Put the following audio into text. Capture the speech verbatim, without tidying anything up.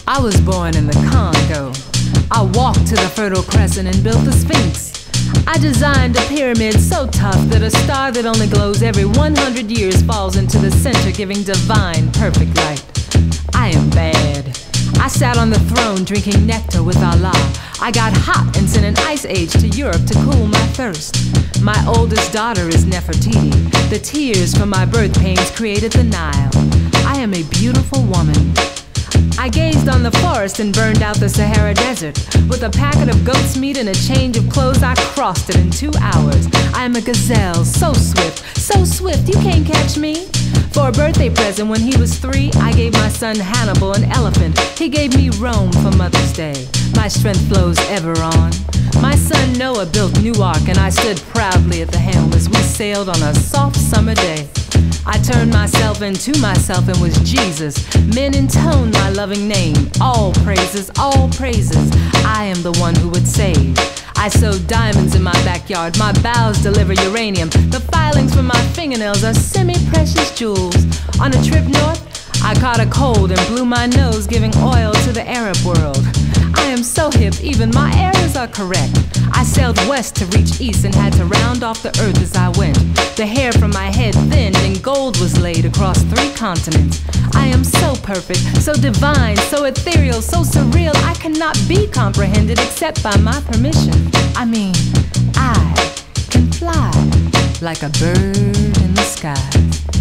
I was born in the Congo. I walked to the Fertile Crescent and built the Sphinx. I designed a pyramid so tough that a star that only glows every one hundred years falls into the center, giving divine, perfect light. I am bad. I sat on the throne drinking nectar with Allah. I got hot and sent an ice age to Europe to cool my thirst. My oldest daughter is Nefertiti. The tears from my birth pains created the Nile. I am a beautiful woman. I gazed on the forest and burned out the Sahara Desert. With a packet of goat's meat and a change of clothes, I crossed it in two hours. I am a gazelle, so swift, so swift, you can't catch me. For a birthday present when he was three, I gave my son Hannibal an elephant. He gave me Rome for Mother's Day. My strength flows ever on. My son Noah built New Ark, and I stood proudly at the helm as we sailed on a soft summer day. I turned myself into myself and was Jesus. Men intoned my loving name. All praises, all praises. I am the one who would save. I sewed diamonds in my backyard. My boughs deliver uranium. The filings from my fingernails are semi-precious jewels. On a trip north, I caught a cold and blew my nose, giving oil to the Arab world. I am so hip, even my errors are correct. I sailed west to reach east and had to round off the earth as I went. The hair from my head thinned and gold was laid across three continents. I am so perfect, so divine, so ethereal, so surreal, I cannot be comprehended except by my permission. I mean, I can fly like a bird in the sky.